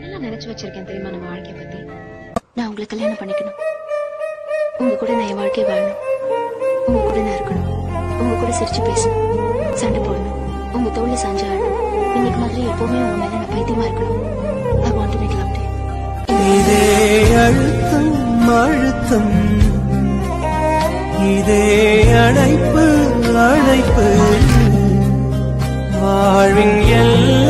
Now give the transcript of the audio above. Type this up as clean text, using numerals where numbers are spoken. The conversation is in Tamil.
நல்லா நினைச்சு வச்சிருக்கேன் தெரியுமா நம்ம வாழ்க்கைய பத்தி. நான் உங்களை கல்யாணம் பண்ணிக்கணும், உங்க கூட நான் என் வாழ்க்கையை வாழணும், உங்க கூட நான் இருக்கணும், உங்க கூட சிரிச்சு பேசணும், சண்டை போடணும், உங்க தோல்ல சாஞ்சு ஆடணும். இன்னைக்கு மாதிரி எப்பவுமே உங்க மேல நான் பைத்தியமா இருக்கணும். I want to make love to you. இதே அழுத்தம் அழுத்தம், இதே அழைப்பு அழைப்பு, வாழ்வின் எல்லாம்